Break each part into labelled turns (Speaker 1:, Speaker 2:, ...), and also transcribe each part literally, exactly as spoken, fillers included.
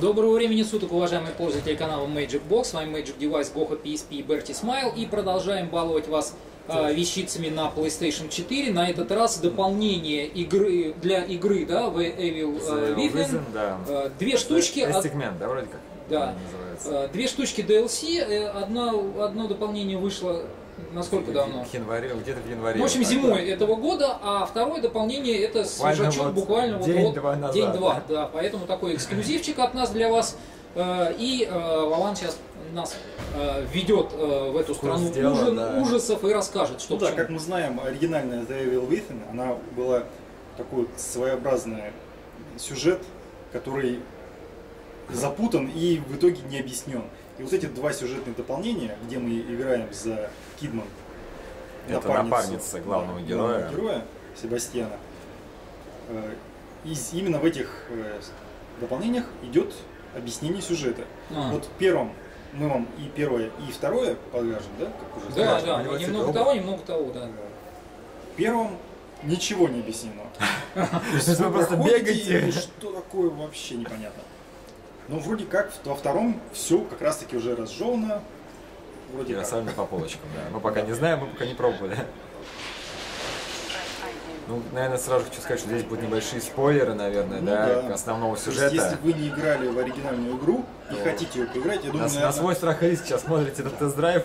Speaker 1: Доброго времени суток, уважаемые пользователи канала Magic Box. С вами Magic Device, Гоха пи эс пи и Bertie Smile. И продолжаем баловать вас э, вещицами на PlayStation четыре. На этот раз дополнение игры для игры, да, The Evil э, Within.
Speaker 2: Да.
Speaker 1: Э, две штучки.
Speaker 2: Segment, да, вроде как.
Speaker 1: Да. Э, две штучки ди эл си. Э, одно, одно дополнение вышло. Насколько давно?
Speaker 2: В январе, где-то в январе.
Speaker 1: В общем, зимой этого года, а второе дополнение это свежачок
Speaker 2: вот
Speaker 1: буквально вот
Speaker 2: день-два назад.
Speaker 1: День-два, да. Поэтому такой эксклюзивчик от нас для вас. И Вован сейчас нас ведет в эту страну
Speaker 2: дела,
Speaker 1: ужин,
Speaker 2: да.
Speaker 1: ужасов и расскажет, что
Speaker 3: ну, да, как мы знаем, оригинальная The Evil Within, она была такой своеобразный сюжет, который запутан и в итоге не объяснен. И вот эти два сюжетных дополнения, где мы играем за Кидман,
Speaker 2: это
Speaker 3: напарницу,
Speaker 2: напарница главного
Speaker 3: да,
Speaker 2: героя.
Speaker 3: главного героя Себастьяна. И именно в этих дополнениях идет объяснение сюжета.
Speaker 1: А.
Speaker 3: Вот в первом мы вам и первое, и второе покажем, да? Как уже
Speaker 1: Да,
Speaker 3: сказали.
Speaker 1: да, немного того, немного того, да.
Speaker 3: В первом ничего не объяснено.
Speaker 2: Вы просто бегаете.
Speaker 3: И что такое, вообще непонятно. Ну, вроде как во втором все как раз таки уже разжевано. Вроде
Speaker 2: И
Speaker 3: как.
Speaker 2: расставлено по полочкам, да. Мы пока не знаем, мы пока не пробовали. Ну, наверное, сразу хочу сказать, что здесь будут небольшие спойлеры, наверное,
Speaker 3: Ну,
Speaker 2: да,
Speaker 3: да.
Speaker 2: к основному
Speaker 3: То есть,
Speaker 2: сюжета.
Speaker 3: если вы не играли в оригинальную игру и
Speaker 2: То
Speaker 3: хотите ее поиграть, я думаю,
Speaker 2: на,
Speaker 3: наверное,
Speaker 2: на свой страх и риск сейчас смотрите этот тест-драйв.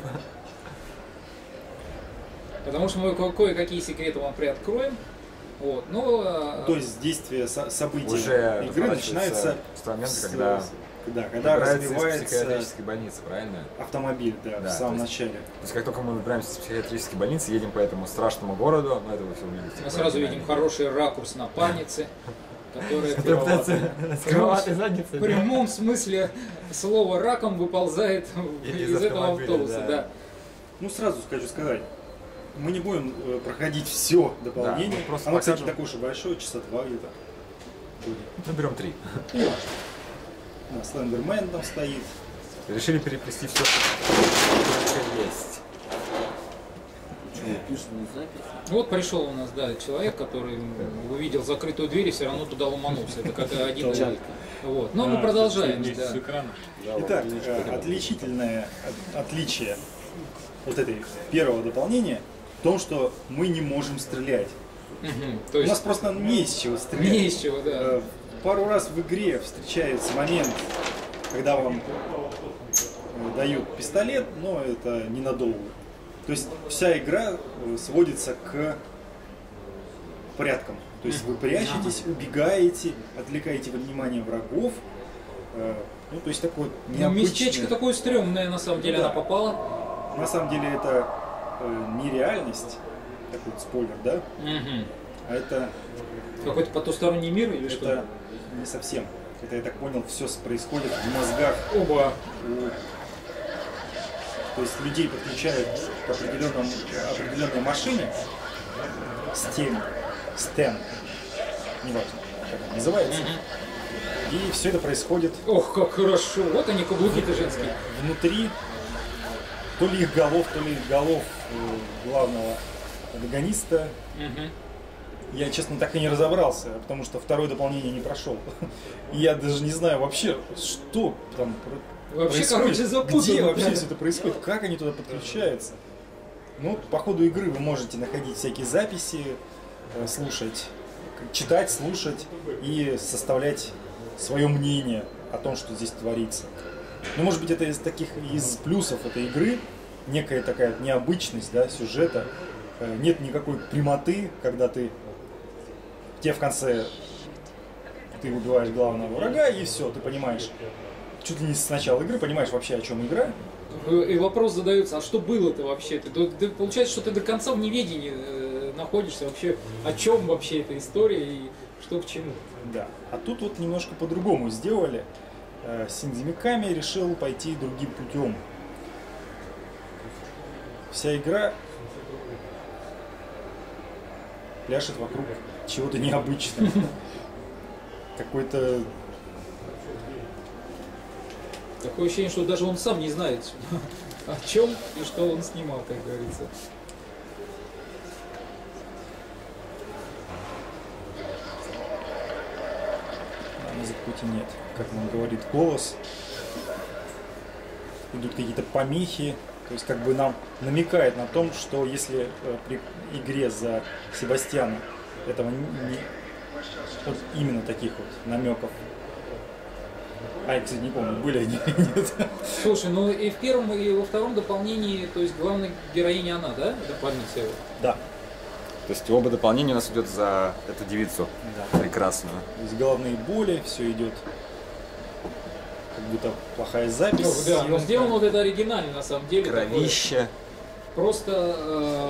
Speaker 1: Потому что мы ко- кое-какие секреты вам приоткроем. Вот, ну,
Speaker 3: то есть действие со- событий
Speaker 2: Уже
Speaker 3: игры
Speaker 2: разворачивается
Speaker 3: начинается
Speaker 2: с того момента,
Speaker 3: с-
Speaker 2: когда
Speaker 3: да, когда
Speaker 2: выбирается из
Speaker 3: развивается
Speaker 2: психиатрической больницы, правильно?
Speaker 3: автомобиль, да,
Speaker 2: Да,
Speaker 3: в самом
Speaker 2: то есть-
Speaker 3: начале.
Speaker 2: То есть как только мы выбираемся из психиатрической больницы, едем по этому страшному городу, ну это вы все увидите.
Speaker 1: мы сразу видим хороший ракурс напарницы, которая
Speaker 2: Который
Speaker 1: первого-
Speaker 2: пытается с кроватой задницей.
Speaker 1: в прямом смысле слова раком выползает
Speaker 2: Из
Speaker 1: из этого
Speaker 2: автомобиля,
Speaker 1: автобуса,
Speaker 2: да.
Speaker 1: да.
Speaker 3: Ну, сразу хочу сказать, мы не будем э, проходить все дополнение.
Speaker 2: Да, мы просто
Speaker 3: Оно, кстати,
Speaker 2: покажем.
Speaker 3: такое же большое, часа два где-то. будет.
Speaker 2: Ну берем три.
Speaker 3: Да, Слендермен там стоит.
Speaker 2: Решили переплести все, что есть.
Speaker 1: Вот пришел у нас, да, человек, который увидел закрытую дверь и все равно туда ломанулся. Это как один из... Вот. Но мы продолжаем. Да.
Speaker 3: Итак, э, отличительное от- отличие вот этой первого дополнения в том, что мы не можем стрелять.
Speaker 1: Мгм. То
Speaker 3: У нас
Speaker 1: есть
Speaker 3: просто не из чего стрелять.
Speaker 1: не из чего, да.
Speaker 3: Э, Пару раз в игре встречается момент, когда вам э, дают пистолет, но это ненадолго. То есть вся игра э, сводится к порядкам. То есть вы прячетесь, убегаете, отвлекаете внимание врагов. Э, Ну, то есть такое
Speaker 1: Ну,
Speaker 3: необычное.
Speaker 1: местечко такое стрёмное, на самом деле,
Speaker 3: Да.
Speaker 1: она попала.
Speaker 3: На самом деле это э, не реальность, такой вот спойлер, да?
Speaker 1: Мгм.
Speaker 3: А это,
Speaker 1: Какой-то потусторонний мир или что?
Speaker 3: это не совсем. Это, я так понял, все происходит в мозгах
Speaker 1: Оба.
Speaker 3: у- то есть людей подключают к определенному, определенной машине, стен, стен, неважно, как это называется, и все это происходит
Speaker 1: Ох, как хорошо. Вот они, каблуки-то женские.
Speaker 3: внутри то ли их голов, то ли голов э, главного антагониста.
Speaker 1: Мгм.
Speaker 3: Я, честно, так и не разобрался, потому что второе дополнение не прошел. И я даже не знаю вообще, что там про-
Speaker 1: Вообще,
Speaker 3: происходит.
Speaker 1: короче, запутано.
Speaker 3: Где вообще все это происходит, как они туда подключаются. Ну, по ходу игры вы можете находить всякие записи, э, слушать, к- читать, слушать и составлять свое мнение о том, что здесь творится. Ну, может быть, это из таких, из плюсов этой игры, некая такая необычность, да, сюжета. Э, Нет никакой прямоты, когда ты тебе в конце ты убиваешь главного врага, и все, ты понимаешь, чуть ли не с начала игры понимаешь вообще, о чем игра.
Speaker 1: И вопрос задается, а что было-то вообще? Ты, ты- ты- получается, что ты до конца в неведении э, находишься вообще, о чем вообще эта история и что к чему.
Speaker 3: Да. А тут вот немножко по-другому сделали. Э, Синдзи Миками решил пойти другим путем. Вся игра пляшет вокруг чего-то необычного. Какой-то...
Speaker 1: Такое ощущение, что даже он сам не знает, о чем и что он снимал, как говорится.
Speaker 3: музыка хоть и нет. Как нам говорит голос, идут какие-то помехи. То есть как бы нам намекает на том, что если э, при игре за Себастьяна этого не, не- вот именно таких вот намеков. А я, кстати, не помню, были они или нет.
Speaker 1: Слушай, ну и в первом, и во втором дополнении, то есть главная героиня она, да? Дополнительная.
Speaker 3: Да.
Speaker 2: То есть оба дополнения у нас идет за эту девицу
Speaker 3: Да.
Speaker 2: прекрасную.
Speaker 3: То есть головные боли, все идет как будто плохая запись.
Speaker 1: Ну, да, но
Speaker 3: съемка.
Speaker 1: сделано вот это оригинально на самом деле. такое.
Speaker 2: Кровище.
Speaker 1: Просто э,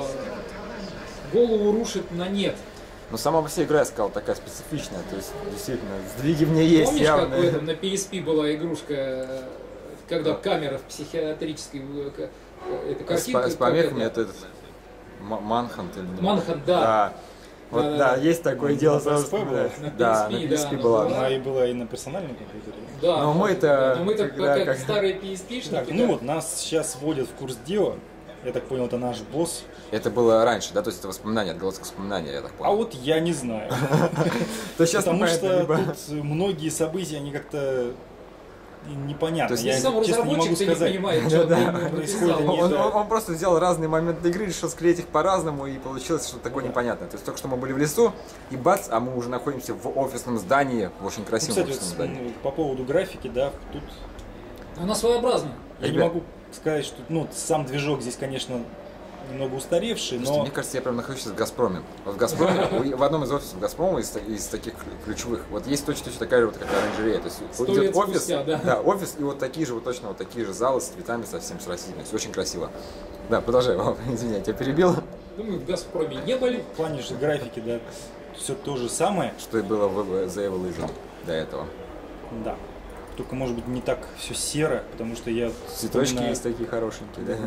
Speaker 1: голову рушит на нет.
Speaker 2: Но сама по себе игра, я сказал, такая специфичная. То есть, действительно, сдвиги в ней есть
Speaker 1: Помнишь, как в
Speaker 2: явные.
Speaker 1: этом на пи эс пи была игрушка, э, когда камера в психиатрической э, к- э, это
Speaker 2: С,
Speaker 1: картинка.
Speaker 2: по- с
Speaker 1: как
Speaker 2: помехами
Speaker 1: это?
Speaker 2: это этот М- Манхант или не-
Speaker 1: Манхант, да.
Speaker 2: Да. Вот,
Speaker 1: Да, да,
Speaker 2: да,
Speaker 1: да.
Speaker 2: есть такое
Speaker 3: На
Speaker 2: дело,
Speaker 3: пи эс
Speaker 2: сразу
Speaker 3: пи была?
Speaker 2: вспоминается.
Speaker 1: На
Speaker 2: Да,
Speaker 1: пи эс пи,
Speaker 2: на пи эс пи
Speaker 1: да,
Speaker 2: была.
Speaker 1: она
Speaker 3: Она и была и на персональном компьютере.
Speaker 1: Да.
Speaker 2: Но мы-то
Speaker 1: Но мы-то
Speaker 2: когда-
Speaker 1: как,
Speaker 2: как-
Speaker 1: старые пи эс пи-шники.
Speaker 3: Так,
Speaker 1: да.
Speaker 3: ну вот, нас сейчас вводят в курс дела. Я так понял, это наш босс.
Speaker 2: Это было раньше, да, то есть это воспоминания, отголосок воспоминания, я так понял.
Speaker 3: А вот я не знаю.
Speaker 2: То есть сейчас
Speaker 3: Потому
Speaker 2: непонятно,
Speaker 3: что
Speaker 2: либо-
Speaker 3: тут многие события, они как-то непонятны.
Speaker 2: То есть
Speaker 3: Я,
Speaker 1: Сам
Speaker 3: честно, не могу
Speaker 1: разработчик-то не
Speaker 3: сказать.
Speaker 1: понимает, что
Speaker 3: Да,
Speaker 1: он
Speaker 3: происходит.
Speaker 1: написал.
Speaker 3: они-
Speaker 2: Он,
Speaker 3: да.
Speaker 2: он- он просто взял разные моменты игры, решил склеить их по-разному, и получилось что-то такое
Speaker 3: Да.
Speaker 2: непонятное. То есть только что мы были в лесу, и бац, а мы уже находимся в офисном здании, в очень
Speaker 3: Ну,
Speaker 2: красивом
Speaker 3: кстати,
Speaker 2: офисном
Speaker 3: вот,
Speaker 2: здании.
Speaker 3: ну, по поводу графики, да, тут
Speaker 1: Она своеобразная.
Speaker 3: я не
Speaker 2: Ребят.
Speaker 3: могу сказать, что ну, сам движок здесь, конечно, немного устаревший,
Speaker 2: Слушайте,
Speaker 3: но
Speaker 2: мне кажется, я прям нахожусь сейчас в Газпроме. Вот в Газпроме, у- в одном из офисов Газпрома, из, из таких ключевых, вот есть точно, точно такая же, вот как оранжерея. То есть
Speaker 1: Сто
Speaker 2: идет
Speaker 1: лет
Speaker 2: офис,
Speaker 1: спустя, да.
Speaker 2: офис, и вот такие же, вот точно вот такие же залы с цветами совсем, с растительностью. Очень красиво. Да, продолжай, Вова, извини, я тебя перебил.
Speaker 1: Ну, мы в Газпроме не были.
Speaker 3: в плане же графики, да, все то же самое,
Speaker 2: Что и было в The Evil Within до этого.
Speaker 3: да. Только, может быть, не так все серо, потому что я
Speaker 2: Цветочки
Speaker 3: вспоминаю,
Speaker 2: есть такие хорошенькие, да?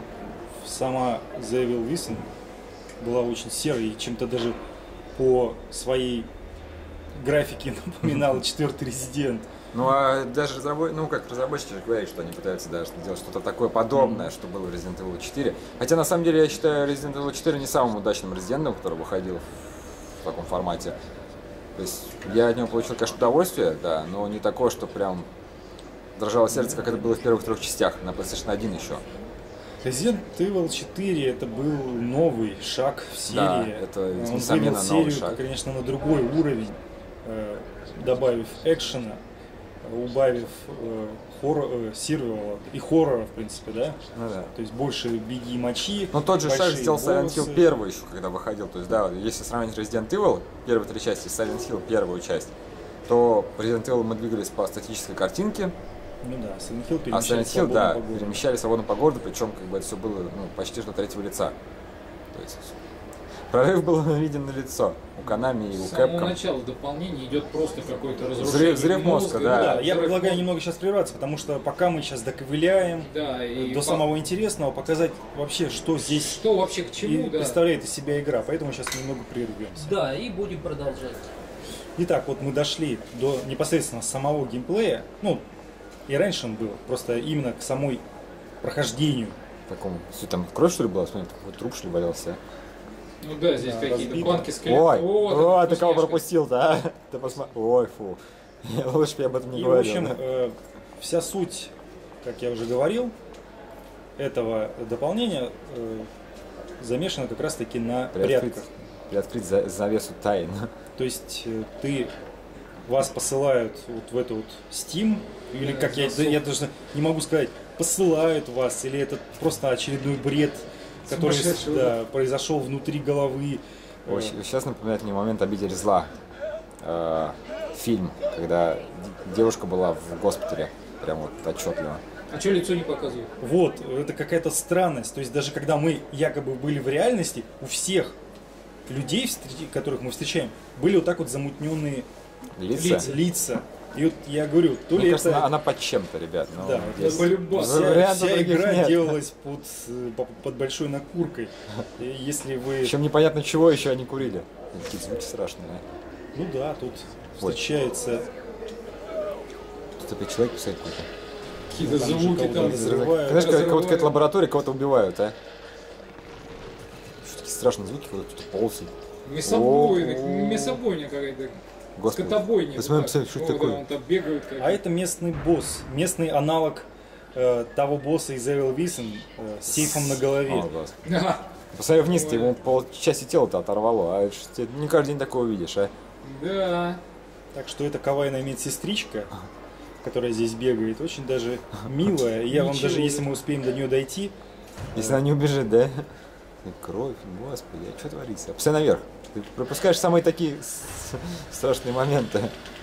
Speaker 3: сама The Evil Within была очень серой и чем-то даже по своей графике напоминала четвертый Резидент.
Speaker 2: Ну а даже разработчики, ну как разработчики же говорят, что они пытаются даже сделать что-то такое подобное, что было в Resident Evil четыре. Хотя на самом деле я считаю Resident Evil четыре не самым удачным Resident, который выходил в таком формате. То есть я от него получил, конечно, удовольствие, да, но не такое, что прям дрожало сердце, как это было в первых трех частях на PlayStation один еще.
Speaker 3: Resident Evil четыре это был новый шаг в серии.
Speaker 2: Да, это,
Speaker 3: Он
Speaker 2: несомненно,
Speaker 3: вывел
Speaker 2: новый
Speaker 3: серию,
Speaker 2: шаг.
Speaker 3: конечно, на другой уровень, э, добавив экшена, убавив э, хоррор, э, сервера и хоррора, в принципе, да?
Speaker 2: Ну да.
Speaker 3: То есть больше беги мочи.
Speaker 2: Ну тот же шаг
Speaker 3: большие
Speaker 2: сделал Silent
Speaker 3: боссы.
Speaker 2: Hill первый еще, когда выходил. То есть да, если сравнить Resident Evil, первые три части, и Silent Hill первую часть, то в Resident Evil мы двигались по статической картинке,
Speaker 3: Ну да, Silent Hill
Speaker 2: а
Speaker 3: перемещали
Speaker 2: Silent Hill,
Speaker 3: свободно
Speaker 2: да,
Speaker 3: по городу.
Speaker 2: перемещали свободно по городу, причем как бы это все было ну, почти что третьего лица. То есть прорыв был виден на лицо у Konami и у
Speaker 1: С самого
Speaker 2: Capcom.
Speaker 1: начала дополнения идет просто какое-то разрушение
Speaker 2: Взрыв- взрыв мозга, да.
Speaker 3: Да, я
Speaker 1: взрыв
Speaker 3: предлагаю
Speaker 1: мозга.
Speaker 3: немного сейчас прерваться, потому что пока мы сейчас доковыляем
Speaker 1: Да, и
Speaker 3: до
Speaker 1: по-
Speaker 3: самого интересного, показать вообще, что здесь
Speaker 1: что вообще к
Speaker 3: и
Speaker 1: чему, да.
Speaker 3: представляет из себя игра, поэтому сейчас немного прервемся.
Speaker 1: Да, и будем продолжать.
Speaker 3: Итак, вот мы дошли до непосредственно самого геймплея, ну, и раньше он был, просто именно к самой прохождению.
Speaker 2: Такому, всё, там кровь что ли была? Смотри, такой труп что ли валялся?
Speaker 1: Ну да, здесь
Speaker 3: Да,
Speaker 1: какие-то
Speaker 3: разбито.
Speaker 1: банки скелетов.
Speaker 2: Ой,
Speaker 1: О,
Speaker 2: ой,
Speaker 1: это
Speaker 2: ты кого
Speaker 1: вкусняшка.
Speaker 2: пропустил-то, а? Ты посмотри. Ой, фу. Лучше бы я об этом не
Speaker 3: И, в
Speaker 2: говорил.
Speaker 3: общем,
Speaker 2: да.
Speaker 3: э, вся суть, как я уже говорил, этого дополнения э, замешана как раз-таки на
Speaker 2: Приоткрыть,
Speaker 3: прятках.
Speaker 2: приоткрыть за- завесу тайн.
Speaker 3: То есть э, ты вас посылают вот в эту вот Steam, или
Speaker 1: Да,
Speaker 3: как я,
Speaker 1: засов.
Speaker 3: я даже не могу сказать, посылают вас, или это просто очередной бред, который
Speaker 1: Сумасшедший,
Speaker 3: да, произошел внутри головы. Э,
Speaker 2: Ой, сейчас напоминает мне момент «Обитель зла». Э, фильм, когда д- девушка была в госпитале. Прям вот отчетливо.
Speaker 1: А что лицо не показывают?
Speaker 3: Вот, это какая-то странность. То есть даже когда мы якобы были в реальности, у всех людей, встреч- которых мы встречаем, были вот так вот замутненные
Speaker 2: Лица.
Speaker 3: лица. лица. И вот я говорю, то
Speaker 2: Мне
Speaker 3: ли
Speaker 2: кажется,
Speaker 3: это...
Speaker 2: она, она под чем-то, ребят. Ну,
Speaker 3: Да,
Speaker 2: здесь-
Speaker 1: по-любому.
Speaker 3: Вся,
Speaker 2: вариантов
Speaker 3: вся
Speaker 2: других
Speaker 3: игра
Speaker 2: нет.
Speaker 3: делалась под, э, по- под большой накуркой. И если вы...
Speaker 2: Причем непонятно чего еще они курили. Какие звуки страшные. а.
Speaker 3: Ну да, тут
Speaker 2: Ой.
Speaker 3: встречается...
Speaker 2: Тут опять человек писает какой-то.
Speaker 1: Какие-то
Speaker 3: Там же
Speaker 1: звуки
Speaker 3: кого-то
Speaker 1: там.
Speaker 3: разрывают.
Speaker 2: Знаешь, как, как вот какая-то
Speaker 1: разрывают.
Speaker 2: лаборатория, кого-то убивают, а? Что такие страшные звуки, когда кто-то ползает.
Speaker 1: Мясобойня,
Speaker 2: О-о-о.
Speaker 1: мясобойня какая-то.
Speaker 2: Господи.
Speaker 1: Скотобойня.
Speaker 2: Посмотри,
Speaker 1: вот
Speaker 2: посмотри, что
Speaker 1: так.
Speaker 2: это
Speaker 1: О,
Speaker 2: такое?
Speaker 1: да, он там бегает. Как...
Speaker 3: А это местный босс, местный аналог э, того босса из Evil Within э, с сейфом на голове.
Speaker 2: О, Господи.
Speaker 1: Да.
Speaker 2: Посмотри вниз, ты
Speaker 1: Ой.
Speaker 2: ему пол части тела-то оторвало, а это ж ты не каждый день такое увидишь, а?
Speaker 1: Да.
Speaker 3: Так что эта кавайная медсестричка, которая здесь бегает, очень даже милая. И я вам
Speaker 1: Ничего
Speaker 3: даже, если
Speaker 1: себе.
Speaker 3: мы успеем до нее дойти,
Speaker 2: Если она не убежит, да? И кровь, господи, а что творится? Посмотри наверх. Ты пропускаешь самые такие с- страшные моменты.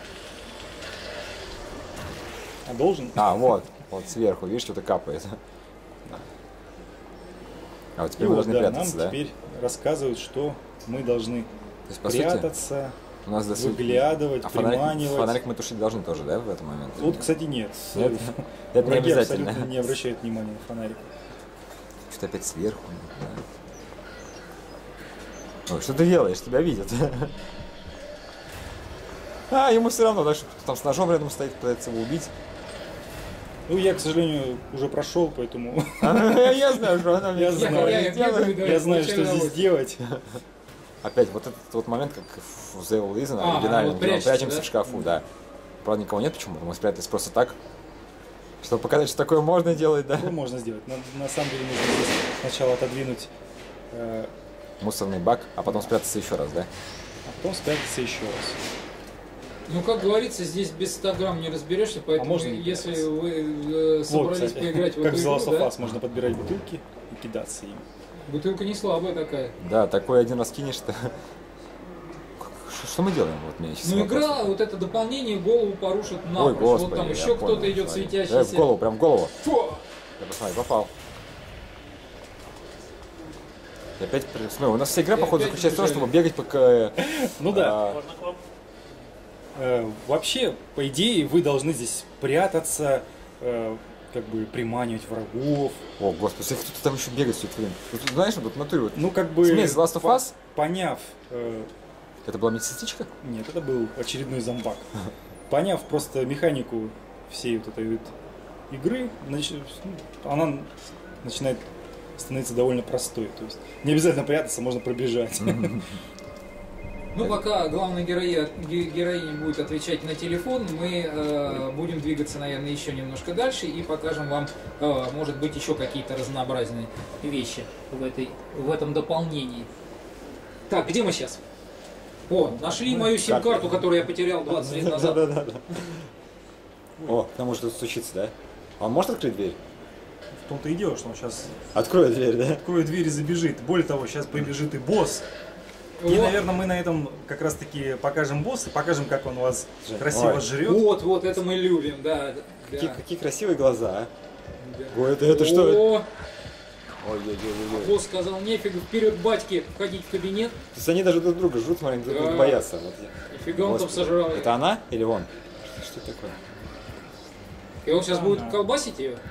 Speaker 3: а должен.
Speaker 2: А, вот, вот сверху, видишь, что-то капает. А вот
Speaker 3: И
Speaker 2: теперь мы
Speaker 3: вот,
Speaker 2: должны
Speaker 3: да, нам
Speaker 2: прятаться, да?
Speaker 3: теперь рассказывают, что мы должны
Speaker 2: То есть, по сути,
Speaker 3: прятаться,
Speaker 2: у нас до сути-
Speaker 3: выглядывать,
Speaker 2: А фонарик,
Speaker 3: приманивать.
Speaker 2: фонарик мы тушить должны тоже, да, в этот момент?
Speaker 3: Вот, кстати, нет.
Speaker 2: Нет? Это не
Speaker 3: Враги
Speaker 2: обязательно.
Speaker 3: абсолютно не обращают внимания на фонарик.
Speaker 2: Что-то опять сверху. Да. Ой, что ты делаешь? Тебя видят. А, ему все равно, да, что там с ножом рядом стоит, пытается его убить.
Speaker 3: Ну, я, к сожалению, уже прошел, поэтому
Speaker 2: Я знаю, что она
Speaker 3: Я
Speaker 2: мне
Speaker 3: знаю.
Speaker 1: Я- я бегаю, да,
Speaker 3: я знаю, что
Speaker 1: получаю
Speaker 3: здесь
Speaker 1: удовольствие.
Speaker 3: делать.
Speaker 2: Опять вот этот вот момент, как в The Evil Within,
Speaker 1: А,
Speaker 2: оригинально,
Speaker 1: вот
Speaker 2: где мы
Speaker 1: прячется,
Speaker 2: прячемся
Speaker 1: да?
Speaker 2: в шкафу, да. Правда, никого нет почему-то, мы спрятались просто так. Чтобы показать, что такое можно делать, да.
Speaker 3: Что можно сделать? На, на самом деле нужно здесь сначала отодвинуть, э,
Speaker 2: Мусорный бак, а потом спрятаться еще раз, да.
Speaker 3: а потом спрятаться еще раз.
Speaker 1: Ну, как говорится, здесь без ста грамм не разберешься, поэтому
Speaker 3: можно не
Speaker 1: если
Speaker 3: кидаться.
Speaker 1: вы э,
Speaker 3: Вот,
Speaker 1: собрались
Speaker 3: кстати,
Speaker 1: поиграть в
Speaker 3: как
Speaker 1: эту
Speaker 3: в
Speaker 1: игру,
Speaker 3: The Last of
Speaker 1: да,
Speaker 3: Us можно подбирать бутылки и кидаться им.
Speaker 1: бутылка не слабая такая.
Speaker 2: Да, такой один раз кинешь-то. Ш- Что мы делаем? Вот мне сейчас
Speaker 1: Ну,
Speaker 2: вопрос.
Speaker 1: игра, вот это дополнение голову порушит
Speaker 2: Ой,
Speaker 1: напрочь.
Speaker 2: господи,
Speaker 1: Вот там
Speaker 2: я
Speaker 1: еще
Speaker 2: понял,
Speaker 1: кто-то идет
Speaker 2: смотри.
Speaker 1: светящийся.
Speaker 2: Э, в голову, прям в голову.
Speaker 1: Фу!
Speaker 2: Я посмотри, попал. И опять, при- смотри, у нас вся игра,
Speaker 1: И
Speaker 2: походу,
Speaker 1: опять
Speaker 2: заключается в том,
Speaker 1: убежали.
Speaker 2: чтобы бегать пока...
Speaker 3: Ну да.
Speaker 2: а,
Speaker 3: Э, вообще, по идее, вы должны здесь прятаться, э, как бы приманивать врагов.
Speaker 2: О, господи, смотри, кто-то там еще бегает все это время. Вот, знаешь, вот в натуре вот...
Speaker 3: Ну, как бы...
Speaker 2: Смесь The Last of
Speaker 3: по-
Speaker 2: Us?
Speaker 3: Поняв... э,
Speaker 2: Это была медсестричка?
Speaker 3: Нет, это был очередной зомбак. Поняв просто механику всей вот этой вот игры, нач- ну, она начинает становиться довольно простой. То есть не обязательно прятаться, можно пробежать.
Speaker 1: Ну, пока главная героиня, ге- героиня будет отвечать на телефон, мы э, будем двигаться, наверное, еще немножко дальше и покажем вам, э, может быть, еще какие-то разнообразные вещи в, этой, в этом дополнении. Так, где мы сейчас? О, нашли мою сим-карту, которую я потерял двадцать лет назад.
Speaker 2: Да-да-да. О, к тому, что тут стучится, да? А он может открыть дверь?
Speaker 3: В том-то и дело, что он сейчас
Speaker 2: Открой дверь, да?
Speaker 3: откроет дверь и забежит. Более того, сейчас побежит и босс. И,
Speaker 1: Вот.
Speaker 3: наверное, мы на этом как раз таки покажем босса, покажем, как он вас
Speaker 2: Жень,
Speaker 3: красиво
Speaker 2: ой.
Speaker 3: жрет.
Speaker 1: Вот, вот, это мы любим, да.
Speaker 2: Какие,
Speaker 1: да.
Speaker 2: какие красивые глаза,
Speaker 1: Да.
Speaker 2: а? Ой, это, это что?
Speaker 1: О,
Speaker 2: Ой-ой-ой-ой.
Speaker 1: босс сказал, нефиг вперед батьки входить в кабинет.
Speaker 2: То есть они даже друг друга жрут, смотри, друг друга
Speaker 1: Да.
Speaker 2: боятся. Вот я-
Speaker 1: Нифига он там
Speaker 2: Господи.
Speaker 1: сожрал.
Speaker 2: Это она или он? Что это такое?
Speaker 1: И он сейчас будет
Speaker 3: Ага.
Speaker 1: колбасить ее?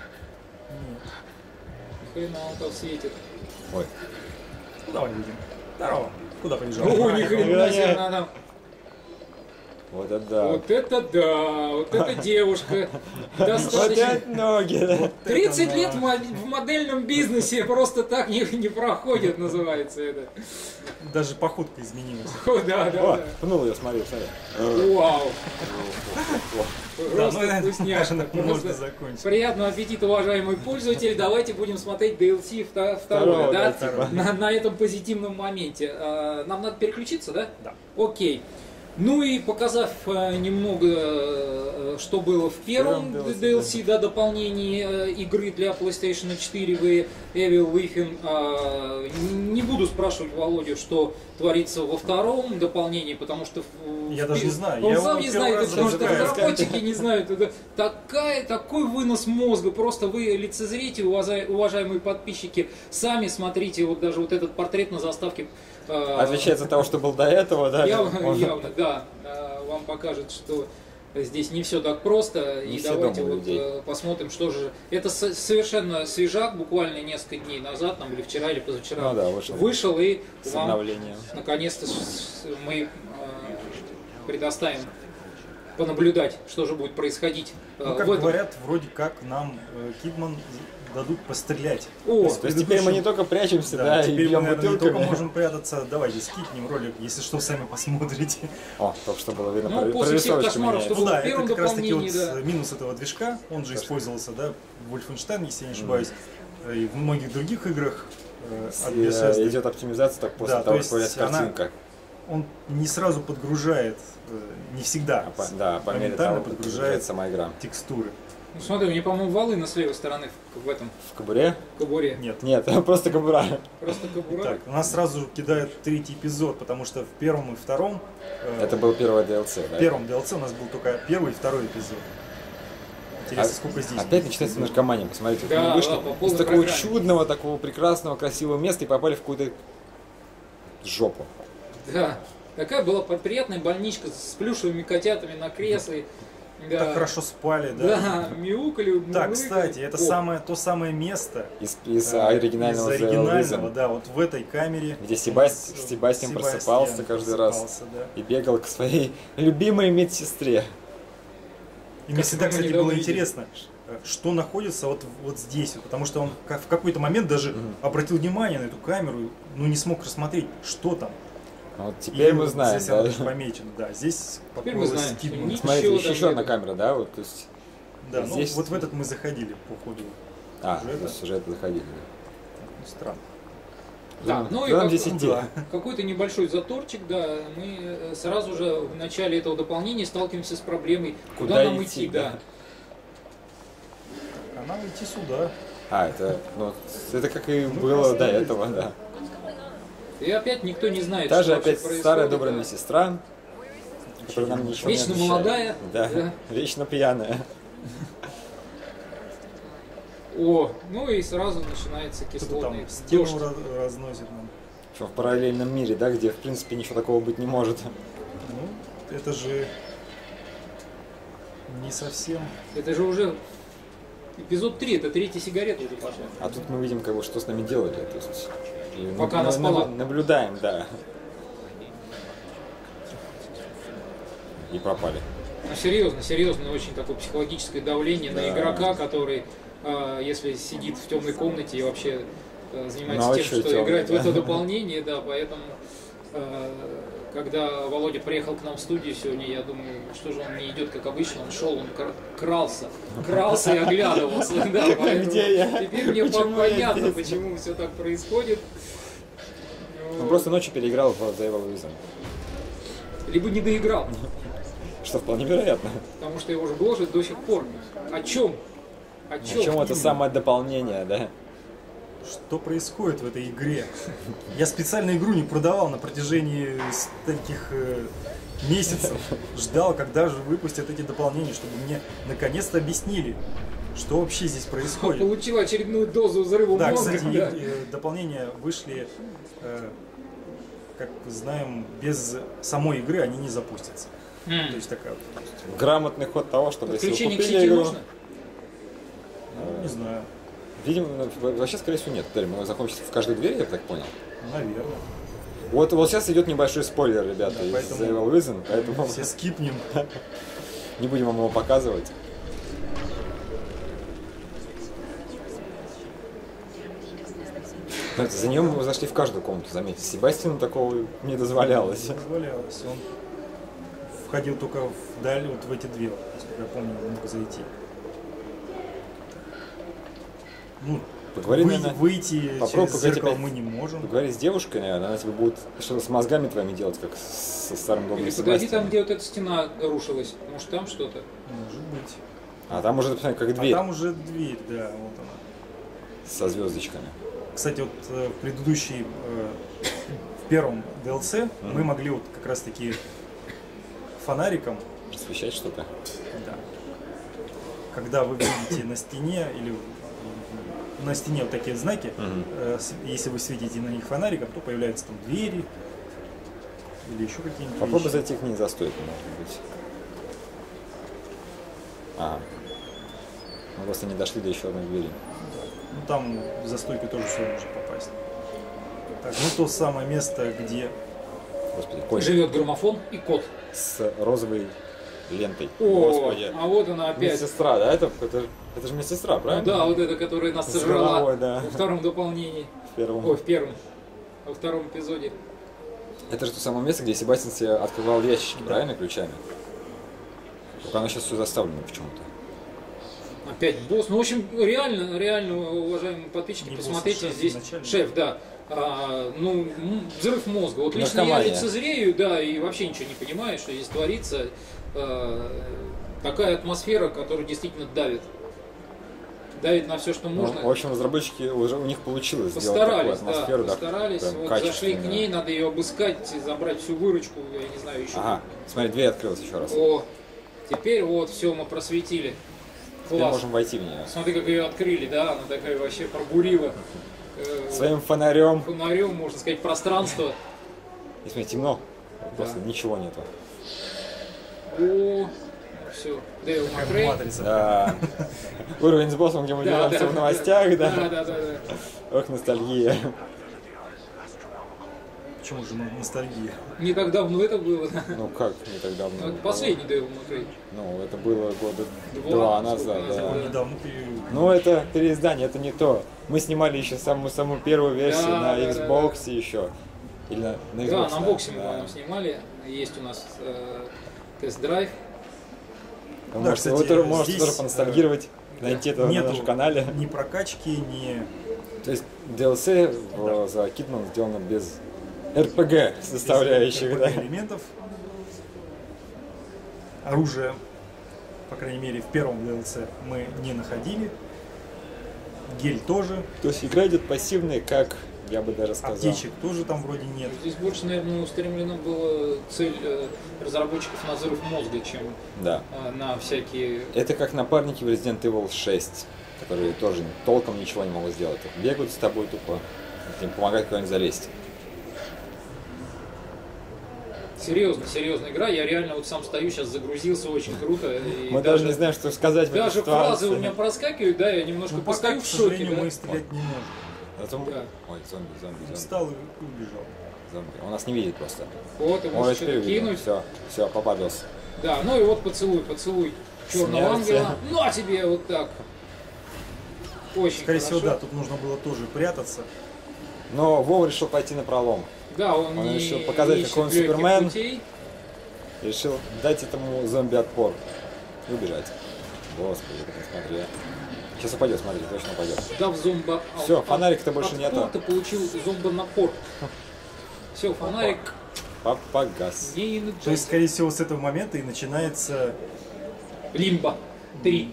Speaker 1: Ни хрена он там светит.
Speaker 2: Ой.
Speaker 3: Ну, давай будем. Здорово. Куда побежал?
Speaker 1: О, ни хрена себе
Speaker 2: Ой-ой-ой.
Speaker 1: она.
Speaker 2: Вот это да.
Speaker 1: Вот это да, вот эта девушка.
Speaker 2: Вот
Speaker 1: Достаточно.
Speaker 2: это ноги, да.
Speaker 1: тридцать
Speaker 3: это
Speaker 1: лет в
Speaker 3: да.
Speaker 1: мо- в модельном бизнесе просто так не, не проходит, называется это.
Speaker 3: Даже походка изменилась.
Speaker 1: О, да, да,
Speaker 2: О,
Speaker 1: да.
Speaker 2: пнул ее, смотри, смотри.
Speaker 1: Вау.
Speaker 3: Да, ну
Speaker 1: Просто
Speaker 3: это
Speaker 1: вкусняшка.
Speaker 3: даже так можно
Speaker 1: Просто
Speaker 3: закончить.
Speaker 1: приятного аппетита, уважаемый пользователь. Давайте будем смотреть ди эл си вто- второе,
Speaker 2: Второго,
Speaker 1: да?
Speaker 2: да, типа.
Speaker 1: на, на этом позитивном моменте. А, Нам надо переключиться, да?
Speaker 3: Да.
Speaker 1: Окей. Ну и показав э, немного, э, что было в первом
Speaker 2: первом
Speaker 1: ди эл си, да, дополнении э, игры для PlayStation четыре в Evil Within, э, не буду спрашивать Володю, что творится во втором дополнении, потому что... в-
Speaker 3: Я
Speaker 1: в
Speaker 3: даже
Speaker 1: пи-
Speaker 3: не знаю,
Speaker 1: Он
Speaker 3: я
Speaker 1: сам
Speaker 3: его
Speaker 1: не
Speaker 3: первый
Speaker 1: знает,
Speaker 3: раз
Speaker 1: потому что
Speaker 3: запускаю.
Speaker 1: разработчики не знают. Это такая, такой вынос мозга, просто вы лицезрите, уважа- уважаемые подписчики, сами смотрите, вот даже вот этот портрет на заставке. э,
Speaker 2: Отличается от того, что был до этого, да?
Speaker 1: Явно,
Speaker 2: Он-
Speaker 1: явно, да. А, Вам покажет, что здесь не все так просто.
Speaker 2: Не
Speaker 1: И
Speaker 2: все
Speaker 1: давайте
Speaker 2: дома у
Speaker 1: вот
Speaker 2: людей.
Speaker 1: э, посмотрим, что же. Это со- совершенно свежак, буквально несколько дней назад, там, или вчера, или позавчера
Speaker 2: Ну да, вышел.
Speaker 1: вышел, и
Speaker 2: С
Speaker 1: вам
Speaker 2: обновлением.
Speaker 1: наконец-то с- с- мы э, предоставим понаблюдать, что же будет происходить э,
Speaker 3: Ну, как
Speaker 1: в этом.
Speaker 3: говорят, вроде как нам э, Кидман дадут пострелять.
Speaker 1: О,
Speaker 2: То есть теперь мы не только прячемся, да,
Speaker 3: Да,
Speaker 2: и
Speaker 3: теперь мы,
Speaker 2: бьем
Speaker 3: наверное, не
Speaker 2: бутылками.
Speaker 3: только можем прятаться. Давайте скипнем ролик, если что, сами посмотрите.
Speaker 2: О, только что было видно,
Speaker 1: Ну,
Speaker 2: про-
Speaker 1: после всех
Speaker 2: прорисовочка
Speaker 1: кошмаров,
Speaker 2: меняется.
Speaker 1: что
Speaker 3: Ну
Speaker 1: было
Speaker 3: да,
Speaker 1: в первом
Speaker 3: это как раз таки вот
Speaker 1: дополнении, да.
Speaker 3: минус этого движка. Он же использовался, да, в Wolfenstein, если я не ошибаюсь, и в многих других играх э, от
Speaker 2: И, э,
Speaker 3: Bethesda.
Speaker 2: идет оптимизация так после
Speaker 3: Да, то
Speaker 2: того, как
Speaker 3: есть
Speaker 2: появляется
Speaker 3: она-
Speaker 2: картинка.
Speaker 3: Он не сразу подгружает, э, не всегда,
Speaker 2: А по- да, по мере
Speaker 3: моментально
Speaker 2: того, как
Speaker 3: подгружает
Speaker 2: подгружается сама игра.
Speaker 3: текстуры.
Speaker 1: Ну, смотри, мне, по-моему, волына с левой стороны в, в этом
Speaker 2: В кобуре?
Speaker 1: кобуре.
Speaker 3: Нет.
Speaker 2: Нет, просто кобура.
Speaker 1: Просто кобура.
Speaker 3: Так, у нас сразу же кидают третий эпизод, потому что в первом и втором, э,
Speaker 2: Это был первый ди эл си, да?
Speaker 3: в первом ди эл си у нас был только первый и второй эпизод. Интересно,
Speaker 2: А-
Speaker 3: сколько здесь?
Speaker 2: Опять начинается наркомания, посмотрите. Вот
Speaker 1: Да,
Speaker 2: мы вышли
Speaker 1: да, по
Speaker 2: из
Speaker 1: полной
Speaker 2: такого
Speaker 1: программе.
Speaker 2: чудного, такого прекрасного, красивого места и попали в какую-то жопу.
Speaker 1: Да. Такая была приятная больничка с плюшевыми котятами на кресле. Да.
Speaker 3: Так хорошо спали, да?
Speaker 1: Да, мяукали.
Speaker 3: Так,
Speaker 1: мурлыкали.
Speaker 3: кстати, это
Speaker 1: О,
Speaker 3: самое, то самое место
Speaker 2: Из, из
Speaker 3: э,
Speaker 2: оригинального
Speaker 3: из
Speaker 2: The
Speaker 3: оригинального,
Speaker 2: Realism,
Speaker 3: да, вот в этой камере.
Speaker 2: где
Speaker 3: у
Speaker 2: Себаст-
Speaker 3: нас, э,
Speaker 2: Себастьян просыпался каждый раз.
Speaker 3: просыпался, да.
Speaker 2: и бегал к своей любимой медсестре.
Speaker 3: И мне
Speaker 1: Как
Speaker 3: всегда,
Speaker 1: мы
Speaker 3: кстати,
Speaker 1: недавно
Speaker 3: было
Speaker 1: видели.
Speaker 3: интересно, э, что находится вот, вот здесь, вот, потому что он как- в какой-то момент даже обратил внимание на эту камеру, ну не смог рассмотреть, что там.
Speaker 2: Вот теперь
Speaker 3: И
Speaker 2: мы
Speaker 3: вот
Speaker 2: знаем,
Speaker 3: здесь
Speaker 2: да.
Speaker 3: она даже помечена, да. Здесь
Speaker 1: Теперь мы
Speaker 3: покоилась
Speaker 1: знаем, что
Speaker 3: Кидман.
Speaker 1: ни-
Speaker 2: Смотрите,
Speaker 1: Ничего
Speaker 2: еще,
Speaker 1: там
Speaker 2: еще одна
Speaker 1: нет.
Speaker 2: камера, да? Вот, то есть...
Speaker 3: Да, ну
Speaker 2: здесь-
Speaker 3: вот в этот мы заходили по ходу.
Speaker 2: А,
Speaker 3: Сюжета.
Speaker 2: то есть сюжеты заходили.
Speaker 3: Ну, странно.
Speaker 1: Да,
Speaker 2: Куда
Speaker 1: ну
Speaker 2: нам-
Speaker 1: и
Speaker 2: куда нам
Speaker 1: как-
Speaker 2: здесь идти?
Speaker 3: Да.
Speaker 1: какой-то небольшой заторчик, да, мы э, сразу же в начале этого дополнения сталкиваемся с проблемой, куда,
Speaker 2: Куда
Speaker 1: нам
Speaker 2: идти,
Speaker 1: идти,
Speaker 2: да.
Speaker 1: да.
Speaker 3: А нам идти сюда.
Speaker 2: А, это, ну, это как и было до этого, да.
Speaker 1: И опять никто не знает,
Speaker 2: Та
Speaker 1: что
Speaker 2: же
Speaker 1: вообще
Speaker 2: опять
Speaker 1: происходит,
Speaker 2: старая
Speaker 1: да.
Speaker 2: добрая медсестра, которая нам ничего
Speaker 1: Вечно
Speaker 2: не обещает.
Speaker 1: молодая,
Speaker 2: Да,
Speaker 1: да.
Speaker 2: вечно пьяная.
Speaker 1: О, ну и сразу начинается
Speaker 3: Кто-то
Speaker 1: кислотный
Speaker 3: там стену
Speaker 1: дождь.
Speaker 3: раз- разносит нам.
Speaker 2: Причем в параллельном мире, да, где в принципе ничего такого быть не может.
Speaker 3: Ну, это же не совсем.
Speaker 1: Это же уже эпизод три, это третья сигарета уже пошла.
Speaker 2: А тут мы видим, как бы, что с нами делали. То есть, и
Speaker 1: Пока
Speaker 2: на-
Speaker 1: она спала.
Speaker 2: на- наблюдаем, да. И пропали.
Speaker 1: Ну, серьезно, серьезно, очень такое психологическое давление на
Speaker 2: Да.
Speaker 1: игрока, который, э, если сидит в темной комнате и вообще э, занимается
Speaker 2: Ну, а
Speaker 1: тем,
Speaker 2: чё
Speaker 1: что
Speaker 2: тёмный,
Speaker 1: играет
Speaker 2: да?
Speaker 1: в это дополнение, да, поэтому э, когда Володя приехал к нам в студию сегодня, я думаю, что же он не идет как обычно, он шел, он кр- крался, крался и оглядывался, да, поэтому
Speaker 2: Где я?
Speaker 1: теперь мне
Speaker 2: Почему я
Speaker 1: понятно,
Speaker 2: здесь?
Speaker 1: почему все так происходит.
Speaker 2: Он просто ночью переиграл в The Evil Within,
Speaker 1: Либо не доиграл,
Speaker 2: что вполне вероятно.
Speaker 1: потому что его же гложет до сих пор. О чем? О чем?
Speaker 2: Причем это самое дополнение, да.
Speaker 3: Что происходит в этой игре? Я специально игру не продавал на протяжении таких э, месяцев. Ждал, когда же выпустят эти дополнения, чтобы мне наконец-то объяснили, что вообще здесь происходит.
Speaker 1: Получил очередную дозу взрыва
Speaker 3: Да,
Speaker 1: мозга.
Speaker 3: кстати,
Speaker 1: да.
Speaker 3: и, э, дополнения вышли, э, как знаем, без самой игры они не запустятся.
Speaker 1: М.
Speaker 3: То есть такая, вот,
Speaker 2: Грамотный ход того, чтобы если вы
Speaker 1: Подключение к
Speaker 2: купили
Speaker 1: сети
Speaker 2: игру...
Speaker 1: нужно?
Speaker 3: ну, не знаю,
Speaker 2: Видимо, ну, вообще, скорее всего, нет. Теперь мы заходим сейчас в каждую дверь, я так понял.
Speaker 3: наверное.
Speaker 2: Вот, вот сейчас идет небольшой спойлер, ребята,
Speaker 3: Да,
Speaker 2: из
Speaker 3: поэтому-
Speaker 2: The Evil Within, поэтому
Speaker 3: Все скипнем.
Speaker 2: не будем вам его показывать. Знаете, за ним мы зашли в каждую комнату, заметьте. Себастьяну такого не дозволялось.
Speaker 3: Не дозволялось. Он входил только вдаль, вот в эти две, насколько я помню, он мог зайти. Ну,
Speaker 2: Поговори,
Speaker 3: вы-
Speaker 2: наверное,
Speaker 3: выйти
Speaker 2: попробуй
Speaker 3: через
Speaker 2: поговорить
Speaker 3: зеркало
Speaker 2: опять.
Speaker 3: мы не можем.
Speaker 2: Поговори с девушкой, наверное, она тебе будет что-то с мозгами твоими делать, как со старым добрым
Speaker 1: Или подойди там,
Speaker 2: Себастьяном.
Speaker 1: где вот эта стена рушилась. Может, там что-то?
Speaker 3: Может быть.
Speaker 2: А там уже, посмотри, как
Speaker 3: А
Speaker 2: дверь
Speaker 3: там уже дверь, да, вот она.
Speaker 2: со звездочками.
Speaker 3: Кстати, вот э, в предыдущей, э, в первом ди эл си мы могли вот как раз таки фонариком,
Speaker 2: Освещать что-то.
Speaker 3: да, когда вы видите на стене или на стене вот такие знаки,
Speaker 2: Мгм.
Speaker 3: э, с- если вы светите на них фонариком, то появляются там двери или еще какие-нибудь
Speaker 2: Попробуй
Speaker 3: вещи.
Speaker 2: зайти к ней за стойку, может быть. Ага. Мы просто не дошли до еще одной двери.
Speaker 3: Ну там за стойкой тоже все можно попасть. Так, ну то самое место, где
Speaker 2: Господи, конь
Speaker 1: Живет граммофон и кот.
Speaker 2: с розовой лентой.
Speaker 1: О,
Speaker 2: Господи.
Speaker 1: а вот она опять.
Speaker 2: Медсестра, да? Это, это, это же медсестра,
Speaker 1: Ну
Speaker 2: правильно?
Speaker 1: да, вот эта, которая нас
Speaker 2: С
Speaker 1: сожрала
Speaker 2: головой, да.
Speaker 1: во втором дополнении.
Speaker 2: В первом.
Speaker 1: Ой, в первом. Во втором эпизоде.
Speaker 2: Это же то самое место, где Себастьян себе открывал ящички, правильно, ключами? Только оно сейчас все заставлено почему-то.
Speaker 1: Опять босс. Ну, в общем, реально, реально, уважаемые подписчики,
Speaker 3: Не босс,
Speaker 1: посмотрите,
Speaker 3: а шеф
Speaker 1: здесь
Speaker 3: изначально.
Speaker 1: шеф, да. А, ну, м, взрыв мозга. Вот лично я
Speaker 2: Наркомания.
Speaker 1: лицезрею, да, и вообще ничего не понимаю, что здесь творится. А, такая атмосфера, которая действительно давит. Давит на все, что
Speaker 2: Ну,
Speaker 1: можно.
Speaker 2: в общем, разработчики уже у них получилось сделать
Speaker 1: Постарались,
Speaker 2: такую
Speaker 1: да,
Speaker 2: атмосферу, да,
Speaker 1: постарались.
Speaker 2: прям
Speaker 1: Вот зашли к
Speaker 2: качественно.
Speaker 1: ней, надо ее обыскать, забрать всю выручку, я не знаю, еще.
Speaker 2: Ага, смотри, дверь открылась еще раз.
Speaker 1: О, теперь вот все мы просветили.
Speaker 2: Теперь
Speaker 1: Класс.
Speaker 2: можем войти в нее.
Speaker 1: Смотри, как ее открыли, да, она такая вообще пробурила. э,
Speaker 2: Своим фонарем.
Speaker 1: Фонарем, можно сказать, пространство.
Speaker 2: И смотри, темно. Просто ничего нету.
Speaker 1: О, все, Дэйл
Speaker 3: Как в
Speaker 1: Макрей.
Speaker 3: «Матрице».
Speaker 2: Да. Уровень с боссом, где мы
Speaker 1: Да,
Speaker 2: делаемся
Speaker 1: да.
Speaker 2: в новостях,
Speaker 1: Да,
Speaker 2: да.
Speaker 1: да, да, да.
Speaker 2: Ох, ностальгия.
Speaker 3: Почему же ностальгия?
Speaker 1: Не так давно это было.
Speaker 2: Ну как, не так давно.
Speaker 1: Это последний Дэйл Макрей.
Speaker 2: Ну, это было года
Speaker 1: Два,
Speaker 2: два
Speaker 1: сколько
Speaker 2: назад,
Speaker 1: назад,
Speaker 2: да.
Speaker 1: да.
Speaker 3: Недавно пере-
Speaker 2: Ну, это переиздание, это не то. Мы снимали еще самую самую первую версию
Speaker 1: Да,
Speaker 2: на
Speaker 1: да, да,
Speaker 2: Xbox еще. Или на, на Xbox,
Speaker 1: Да, на боксе мы
Speaker 2: да.
Speaker 1: по-моему, снимали. Есть у нас э, тест-драйв.
Speaker 2: Вы
Speaker 3: Да,
Speaker 2: можете,
Speaker 3: кстати,
Speaker 2: вы тоже можете
Speaker 3: здесь,
Speaker 2: тоже поностальгировать, найти это на
Speaker 3: Нету
Speaker 2: нашем канале.
Speaker 3: ни прокачки, ни...
Speaker 2: То есть ди эл си в- за Kidman сделано без эр пи джи составляющих,
Speaker 3: эр
Speaker 2: да.
Speaker 3: пи джи элементов. Оружие, по крайней мере, в первом ди эл си мы не находили. Гель тоже.
Speaker 2: То есть игра идет пассивная, как я бы даже сказал.
Speaker 3: Аптечек тоже там вроде нет.
Speaker 1: Здесь больше, наверное, устремлена была цель э, разработчиков на взрыв мозга, чем
Speaker 2: Да.
Speaker 1: э, на всякие...
Speaker 2: Это как напарники в Resident Evil шесть, которые тоже толком ничего не могут сделать. Бегают с тобой тупо, им помогать куда-нибудь залезть.
Speaker 1: Серьезно, серьезная игра. Я реально вот сам стою, сейчас загрузился, очень круто. И
Speaker 2: Мы даже не знаем, что сказать в этой
Speaker 1: Даже фразы у
Speaker 2: ситуации.
Speaker 1: меня проскакивают, да, я немножко
Speaker 3: Ну, пока,
Speaker 1: постою
Speaker 3: к
Speaker 1: в шоке,
Speaker 3: сожалению,
Speaker 1: да.
Speaker 3: мы стрелять не можем.
Speaker 2: Зато мы-
Speaker 1: Да.
Speaker 2: Ой, зомби, зомби, зомби,
Speaker 3: Встал и убежал.
Speaker 2: зомби. Он нас не видит просто.
Speaker 1: Вот, и
Speaker 2: Он
Speaker 1: можешь
Speaker 2: теперь
Speaker 1: что-то
Speaker 2: увидел.
Speaker 1: кинуть.
Speaker 2: Все, все, попадался.
Speaker 1: Да, ну и вот поцелуй, поцелуй черного
Speaker 2: Смерти.
Speaker 1: ангела. Ну а тебе вот так. Очень
Speaker 3: Скорее
Speaker 1: хорошо.
Speaker 3: всего, да, тут нужно было тоже прятаться.
Speaker 2: Но Вова решил пойти на пролом.
Speaker 1: Да, он,
Speaker 2: Он
Speaker 1: не
Speaker 2: решил показать,
Speaker 1: ищет
Speaker 2: какой он
Speaker 1: легких
Speaker 2: Супермен.
Speaker 1: путей.
Speaker 2: Решил дать этому зомби отпор. И убежать. Господи, как он смотри. Сейчас упадет, смотри, точно упадет.
Speaker 1: Дав зомба...
Speaker 2: Всё, фонарика-то больше
Speaker 1: от
Speaker 2: нету.
Speaker 1: Ты получил зомбонапор. Все, фонарик
Speaker 2: Папа газ.
Speaker 1: не
Speaker 3: То есть, скорее всего, с этого момента и начинается...
Speaker 1: Лимба три.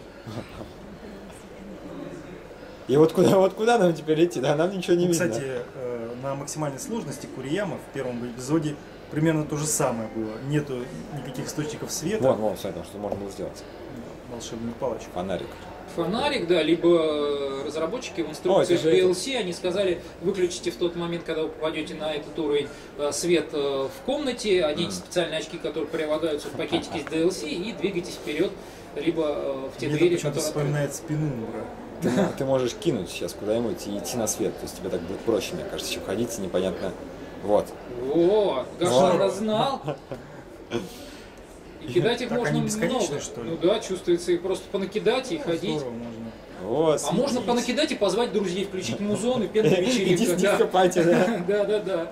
Speaker 2: И вот куда, вот куда нам теперь идти? Да, нам ничего не
Speaker 3: Ну,
Speaker 2: видно.
Speaker 3: кстати, э, на максимальной сложности Курияма в первом эпизоде примерно то же самое было. Нету никаких источников света.
Speaker 2: Вон, вон, смотри, там что можно было сделать.
Speaker 3: Волшебную палочку.
Speaker 2: Фонарик.
Speaker 1: Фонарик, да, либо разработчики в инструкции
Speaker 2: О, это же
Speaker 1: ди эл си, они сказали, выключите в тот момент, когда вы попадете на этот уровень, э, свет э, в комнате, оденьте специальные очки, которые прилагаются в пакетике с ди эл си и двигайтесь вперед, либо э, в те
Speaker 3: Мне
Speaker 1: двери,
Speaker 3: это почему-то
Speaker 1: которые открыты.
Speaker 3: вспоминает спину Умбра.
Speaker 2: Ты, мо- ты можешь кинуть сейчас куда-нибудь и идти на свет. То есть тебе так будет проще, мне кажется, чем ходить и непонятно. Вот.
Speaker 1: О, Гашан
Speaker 3: Здорово.
Speaker 1: знал. И кидать их
Speaker 3: Так
Speaker 1: можно
Speaker 3: они бесконечные,
Speaker 1: много.
Speaker 3: что ли?
Speaker 1: Ну да, чувствуется их просто понакидать и ходить.
Speaker 3: Здорово можно.
Speaker 2: Вот.
Speaker 1: А можно
Speaker 2: сидеть.
Speaker 1: понакидать и позвать друзей, включить музон и пенная
Speaker 2: Иди с
Speaker 1: вечеринка. да.
Speaker 2: диско-пати, да.
Speaker 1: Да, да, да.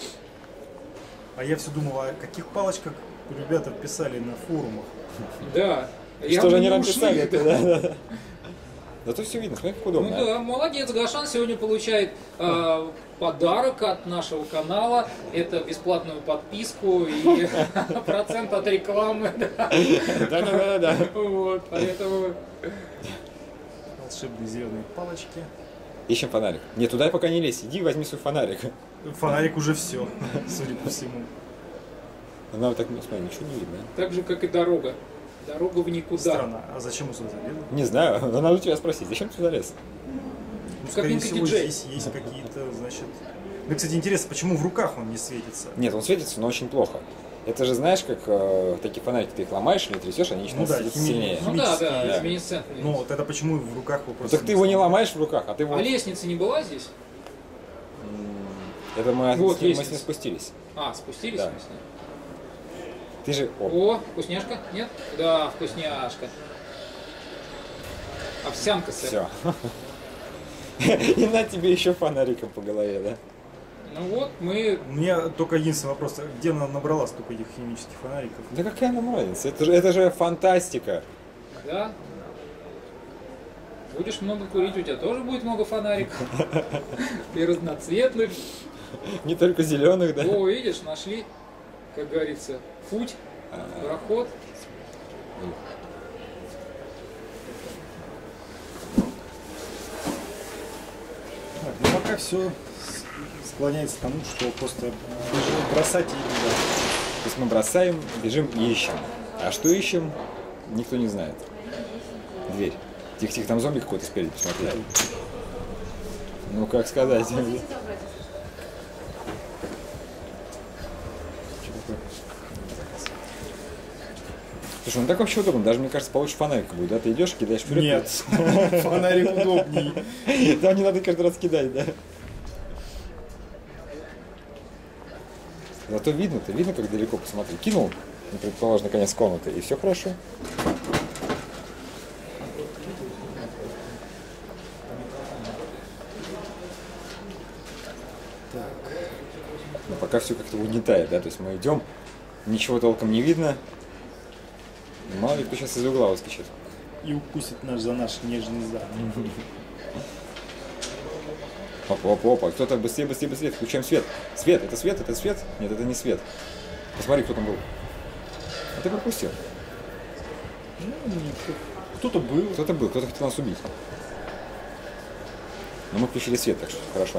Speaker 3: А я все думал, о каких палочках ребята писали на форумах.
Speaker 1: Да.
Speaker 2: Что
Speaker 1: Явно
Speaker 2: же они
Speaker 1: не
Speaker 2: написали?
Speaker 1: ушли,
Speaker 2: это, да, да, да. Зато все видно, смотри, как
Speaker 1: Ну
Speaker 2: удобно. а.
Speaker 1: да, молодец, Гашан сегодня получает э, подарок от нашего канала. Это бесплатную подписку и процент от рекламы. да.
Speaker 2: Да, да, да, да.
Speaker 1: Вот, поэтому...
Speaker 3: Волшебные зеленые палочки.
Speaker 2: Ищем фонарик. Нет, туда пока не лезь. Иди возьми свой фонарик.
Speaker 3: Фонарик уже все, судя по всему.
Speaker 2: Она так, ну, смотри, ничего не видно.
Speaker 1: Так же, как и дорога. Дорога в никуда.
Speaker 3: Странно, а зачем он сюда залез?
Speaker 2: Не знаю, но надо у тебя спросить, зачем ты туда лез?
Speaker 3: Ну, скорее
Speaker 1: Кабинка
Speaker 3: всего,
Speaker 1: диджея.
Speaker 3: здесь есть какие-то, значит... Мне, кстати, интересно, почему в руках он не светится?
Speaker 2: Нет, он светится, но очень плохо. Это же знаешь, как э, такие фонарики, ты их ломаешь или трясешь, они начинают
Speaker 3: Ну да,
Speaker 2: светиться
Speaker 3: хими-
Speaker 2: сильнее.
Speaker 1: Ну да, да,
Speaker 3: Химические.
Speaker 1: люминесцентные.
Speaker 3: Ну, тогда почему в руках его
Speaker 2: Ну
Speaker 3: просто...
Speaker 2: так ты его не ломаешь в руках, а ты его...
Speaker 1: А лестница не была здесь?
Speaker 2: Это мы,
Speaker 1: Вот
Speaker 2: с ним, мы с
Speaker 1: лестница.
Speaker 2: ним спустились.
Speaker 1: А, спустились
Speaker 2: Да.
Speaker 1: в смысле?
Speaker 2: Ты же... О,
Speaker 1: О, вкусняшка? Нет? Да, вкусняшка. Овсянка, сэр.
Speaker 2: все. И на тебе еще фонариком по голове, да?
Speaker 1: Ну вот, мы...
Speaker 3: У меня только единственный вопрос, а где она набрала столько этих химических фонариков?
Speaker 2: Да какая нам разница? Это же, это же фантастика.
Speaker 1: Да. Будешь много курить, у тебя тоже будет много фонариков. И разноцветных.
Speaker 2: Не только зеленых, да?
Speaker 1: О, видишь, нашли, как говорится, путь, проход.
Speaker 3: Так, ну пока все склоняется к тому, что просто бросать и да.
Speaker 2: То есть мы бросаем, бежим и ищем. А что ищем, никто не знает. Дверь. Тихо-тихо, там зомби какой-то спереди, посмотри. Ну, как сказать. Слушай, ну так вообще удобно. Даже, мне кажется, получше фонарик будет, да? Ты идешь, кидаешь вперед.
Speaker 3: Нет, фонарик удобней.
Speaker 2: Да, не надо каждый раз кидать, да? Зато видно-то, видно, как далеко посмотри. Кинул, предположим, конец комнаты, и все хорошо. Но пока все как-то угнетает, да? То есть мы идем, ничего толком не видно. Мало ли кто сейчас из угла выскочит.
Speaker 3: И укусит наш за наш нежный зад.
Speaker 2: Опа, опа, опа, кто-то быстрее, быстрее, быстрее, включаем свет. Свет, это свет, это свет? Нет, это не свет. Посмотри, кто там был. А ты пропустил.
Speaker 3: Ну, кто-то был.
Speaker 2: Кто-то был, кто-то хотел нас убить. Но мы включили свет, так что хорошо.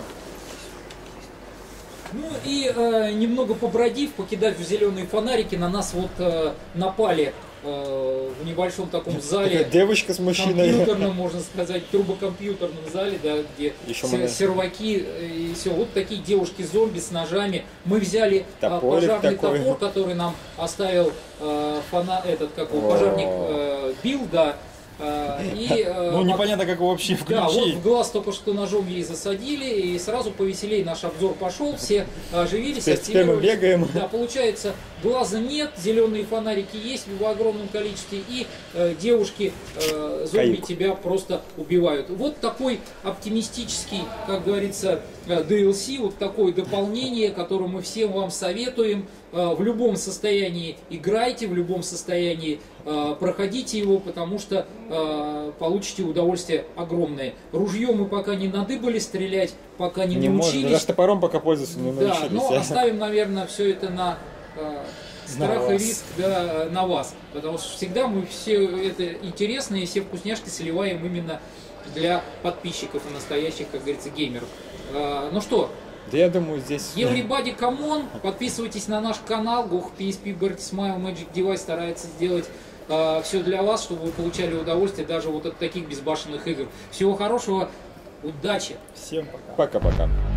Speaker 1: Ну и э, немного побродив, покидав зеленые фонарики, на нас вот э, напали э, в небольшом таком зале.
Speaker 2: Девочка с мужчиной.
Speaker 1: Компьютерном, можно сказать, турбокомпьютерном зале, да, где
Speaker 2: Еще
Speaker 1: се-
Speaker 2: мы-
Speaker 1: серваки и все. Вот такие девушки-зомби с ножами. Мы взяли э,
Speaker 2: Топорик
Speaker 1: пожарный
Speaker 2: такой.
Speaker 1: топор, который нам оставил э, фона, этот, как его,
Speaker 2: О.
Speaker 1: пожарник э, Билл, да. э, и, э,
Speaker 3: Ну, непонятно, как его вообще
Speaker 1: да, вот
Speaker 3: включить.
Speaker 1: в глаз только что ножом ей засадили, и сразу повеселее наш обзор пошел, все оживились,
Speaker 2: Теперь- теперь мы
Speaker 1: активировались.
Speaker 2: бегаем.
Speaker 1: Да, получается, глаза нет, зеленые фонарики есть в огромном количестве, и э, девушки э, зомби
Speaker 2: Каюк.
Speaker 1: тебя просто убивают. Вот такой оптимистический, как говорится, э, ди эл си, вот такое дополнение, которое мы всем вам советуем. Э, в любом состоянии играйте, в любом состоянии э, проходите его, потому что э, получите удовольствие огромное. Ружье мы пока не надыбали стрелять, пока не,
Speaker 2: Не можно,
Speaker 1: научились.
Speaker 2: даже топором пока пользоваться не
Speaker 1: Да,
Speaker 2: научились.
Speaker 1: но
Speaker 2: а?
Speaker 1: оставим, наверное, все это на э, страх и
Speaker 3: вас.
Speaker 1: риск, да, на вас. Потому что всегда мы все это интересно и все вкусняшки сливаем именно для подписчиков и настоящих, как говорится, геймеров. Э, ну что,
Speaker 2: Да я думаю, здесь...
Speaker 1: everybody come on, подписывайтесь на наш канал, Goha пи эс пи, Bertie Smile, Magic Device старается сделать э, все для вас, чтобы вы получали удовольствие даже вот от таких безбашенных игр. Всего хорошего, удачи!
Speaker 3: Всем пока.
Speaker 2: Пока-пока.